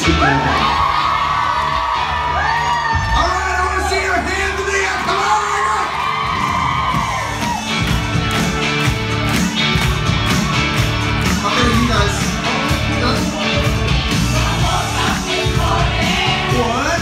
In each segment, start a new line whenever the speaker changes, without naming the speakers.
Alright, I want to see your hands in the air. Come on, Ringer! Okay, you guys. What?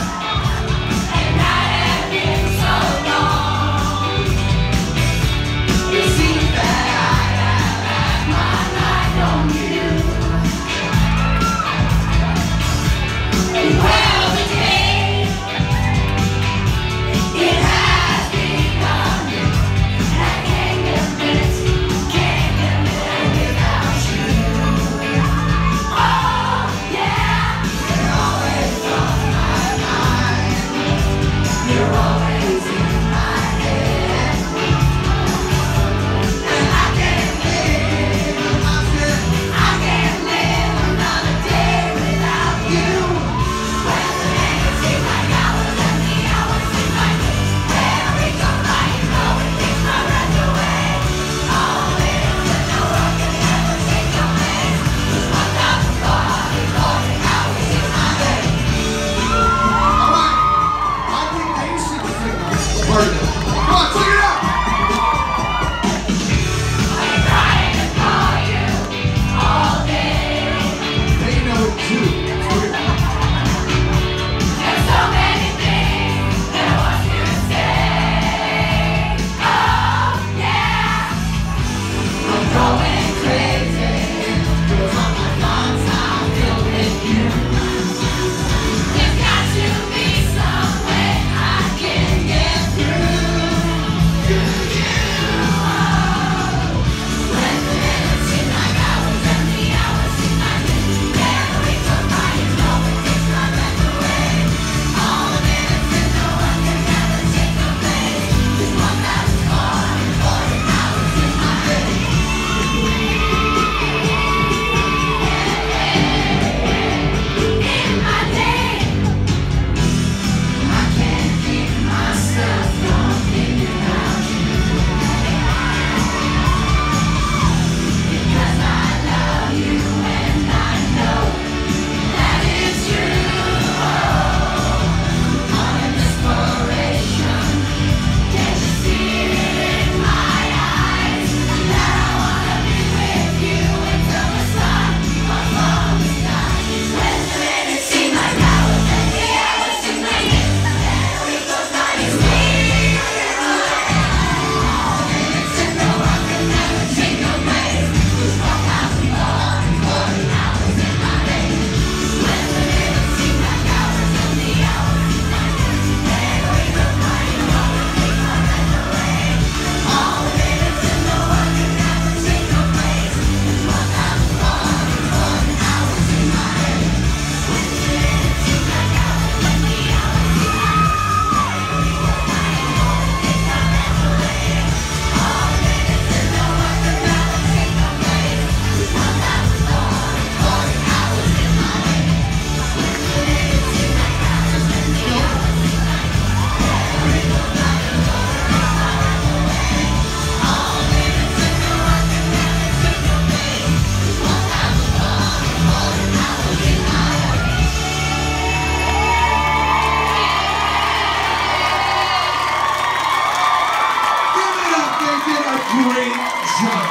Great job.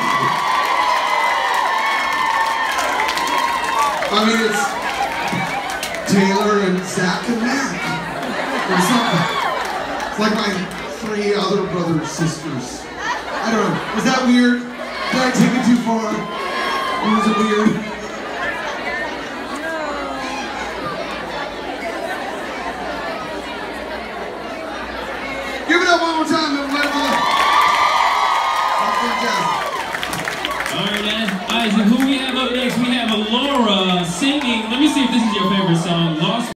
I mean, it's Taylor and Zach and Mac or something. It's like my 3 other brothers, sisters. I don't know. Was that weird? Did I take it too far? Was it weird? Give it up one more time, everybody.
Alright, guys. Alright, so who we have up next? We have Laura singing. Let me see if this is your favorite song. Lost